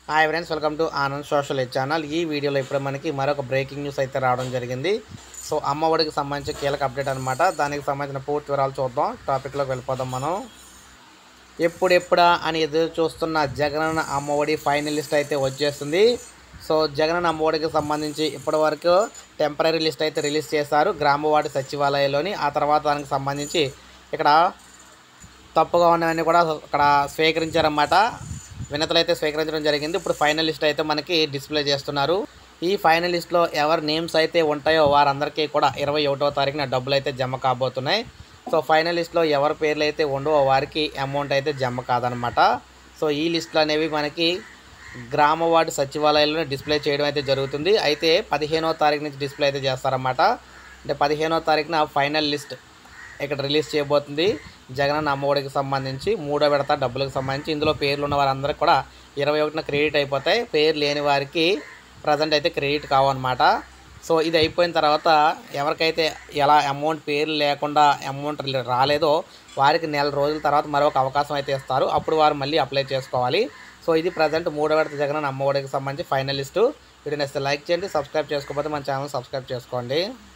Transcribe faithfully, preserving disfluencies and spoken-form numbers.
Hi friends, welcome to Anand social channel. ఈ వీడియోలో ఇప్పుడు మనకి మరొక బ్రేకింగ్ న్యూస్ అయితే రావడం జరిగింది. సో అమ్మ ఒడికి సంబంధించి కీలక అప్డేట్ అనమాట. దానికి సంబంధించిన పూర్తి వివరాలు చూద్దాం. టాపిక్లోకి వెళ్ళిపోదాం మనం. ఎప్పుడెప్పుడా అని ఎదురు చూస్తున్న జగనన్న అమ్మ ఒడి ఫైనల్ లిస్ట్ అయితే వచ్చేస్తుంది. సో జగనన్న అమ్మ ఒడికి సంబంధించి ఇప్పటివరకు టెంపరీ లిస్ట్ అయితే రిలీజ్ చేశారు గ్రామ వార్డు సచివాలయంలోని. ఆ తర్వాత దానికి సంబంధించి ఇక్కడ తప్పుగా ఉన్నవన్నీ కూడా ఇక్కడ స్వీకరించారన్నమాట. వినతులు అయితే స్వీకరించడం జరిగింది. ఇప్పుడు ఫైనల్ లిస్ట్ అయితే మనకి డిస్ప్లే చేస్తున్నారు. ఈ ఫైనల్ లిస్ట్లో ఎవరి నేమ్స్ అయితే ఉంటాయో వారందరికీ కూడా ఇరవై ఒకటో తారీఖున డబ్బులు అయితే జమ కాబోతున్నాయి. సో ఫైనల్ లిస్ట్లో ఎవరి పేర్లు అయితే ఉండవో వారికి అమౌంట్ అయితే జమ కాదనమాట. సో ఈ లిస్టులు అనేవి మనకి గ్రామ వార్డు సచివాలయాల్లో డిస్ప్లే చేయడం అయితే జరుగుతుంది. అయితే పదిహేనో తారీఖు నుంచి డిస్ప్లే అయితే చేస్తారన్నమాట. అంటే పదిహేనో తారీఖున ఫైనల్ లిస్ట్ ఇక్కడ రిలీజ్ చేయబోతుంది. జగనన్న అమ్మఒడికి సంబంధించి మూడో విడత డబ్బులకు సంబంధించి ఇందులో పేర్లు ఉన్న వారందరికీ కూడా ఇరవై ఒకటిన క్రెడిట్ అయిపోతాయి. పేరు లేని వారికి ప్రజెంట్ అయితే క్రెడిట్ కావన్నమాట. సో ఇది అయిపోయిన తర్వాత ఎవరికైతే ఎలా అమౌంట్ పేర్లు లేకుండా అమౌంట్ రాలేదో వారికి నెల రోజుల తర్వాత మరొక అవకాశం అయితే ఇస్తారు. అప్పుడు వారు మళ్ళీ అప్లై చేసుకోవాలి. సో ఇది ప్రజెంట్ మూడో విడత జగనన్న అమ్మఒడికి సంబంధించి ఫైనల్ లిస్టు. వీడియో నచ్చితే లైక్ చేయండి. సబ్స్క్రైబ్ చేసుకోకపోతే మన ఛానల్ సబ్స్క్రైబ్ చేసుకోండి.